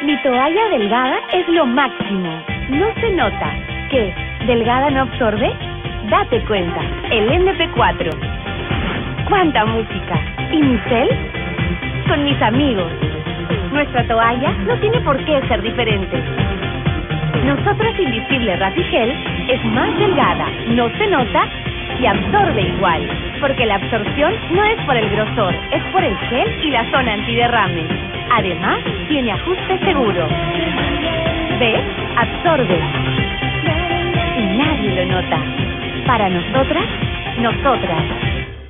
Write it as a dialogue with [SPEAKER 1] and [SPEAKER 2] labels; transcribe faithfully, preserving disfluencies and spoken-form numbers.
[SPEAKER 1] Mi toalla delgada es lo máximo. No se nota. ¿Qué? ¿Delgada no absorbe? Date cuenta. El eme pe cuatro. ¡Cuánta música! ¿Y mi cel? Con mis amigos. Nuestra toalla no tiene por qué ser diferente. Nosotros Invisible Rapigel es más delgada, no se nota y absorbe igual. Porque la absorción no es por el grosor, es por el gel y la zona antiderrame. Además, tiene ajuste seguro. ¿Ves? Absorbe. Y nadie lo nota. Para nosotras, nosotras.